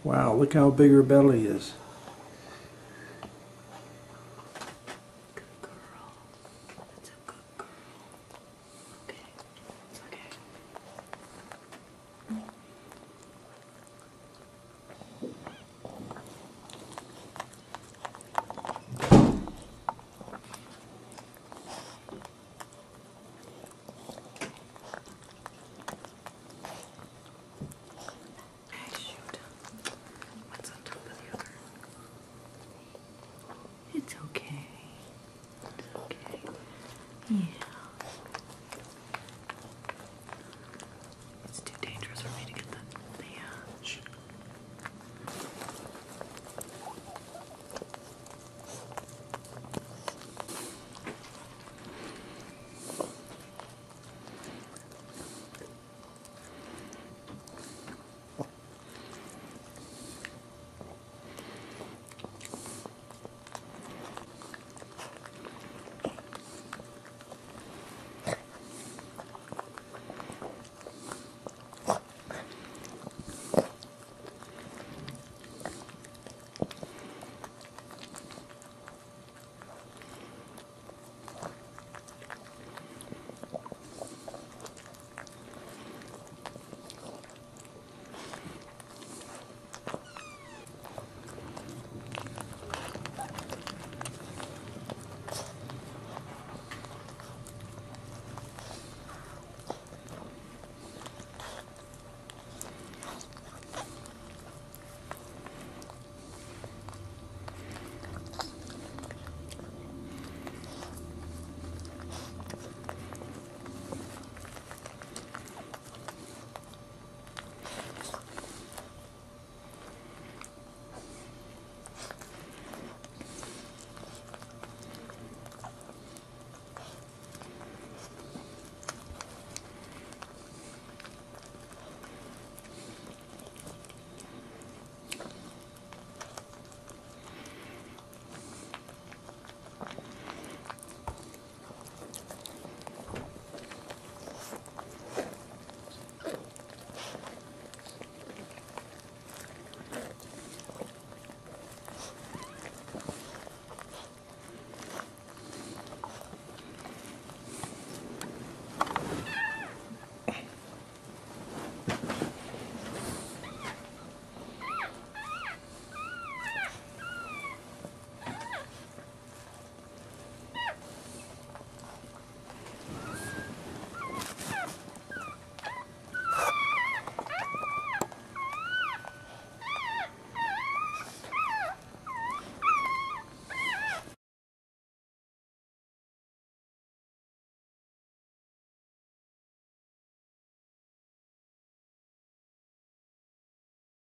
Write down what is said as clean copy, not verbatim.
Wow, look how big her belly is. Good girl. That's a good girl. Okay. It's okay. Shoot. What's on top of the other? It's okay. It's okay. Yeah. It's too dangerous for me to get the